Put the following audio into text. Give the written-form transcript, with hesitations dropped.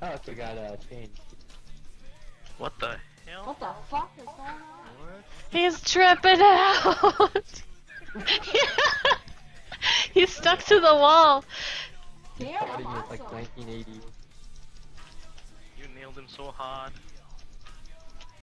also got changed. What the hell? What the fuck is going on? What? He's tripping out! He's stuck to the wall! Damn, Starting I'm with like awesome. 1980. You nailed him so hard.